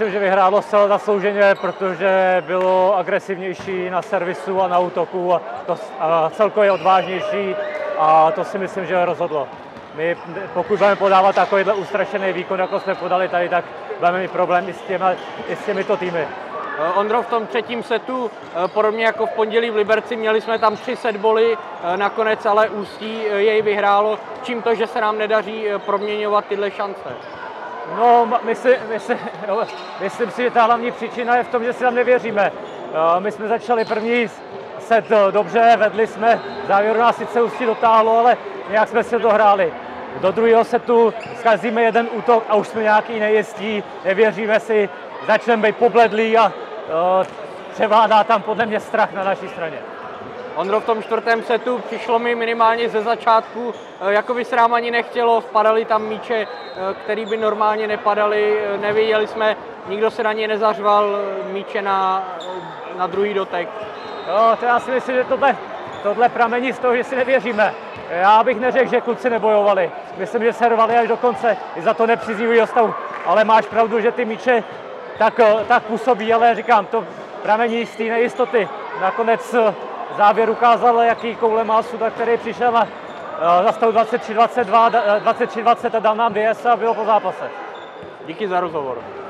myslím, že vyhrálo zcela zaslouženě, protože bylo agresivnější na servisu a na útoku a celkově odvážnější a to si myslím, že rozhodlo. My, pokud budeme podávat takovýhle ustrašený výkon, jako jsme podali tady, tak budeme mít problém i s těmito týmy. Ondro, v tom třetím setu, podobně jako v pondělí v Liberci, měli jsme tam 3 setboly, nakonec ale Ústí jej vyhrálo. Čím to, že se nám nedaří proměňovat tyhle šance? No, myslím si, že ta hlavní příčina je v tom, že si tam nevěříme. My jsme začali první set dobře, vedli jsme, v závěru nás sice Ústí dotáhlo, ale nějak jsme si dohráli. Do druhého setu zkazíme jeden útok a už jsme nějaký nejistí, nevěříme si, začneme být pobledlí a převládá tam podle mě strach na naší straně. Ondro, v tom čtvrtém setu přišlo mi minimálně ze začátku, jako by se nám ani nechtělo, vpadaly tam míče, které by normálně nepadaly, nevěděli jsme, nikdo se na ně nezařval, míče na druhý dotek. Jo, to já si myslím, že tohle pramení z toho, že si nevěříme. Já bych neřekl, že kluci nebojovali. Myslím, že se rvali až do konce i za to nepříznivého stavu. Ale máš pravdu, že ty míče tak působí, ale říkám, to pramení z té nejistoty. Nakonec závěr ukázal, jaký koule má Suda, který přišel na zastavu 23-20 a dal nám DS a bylo po zápase. Díky za rozhovor.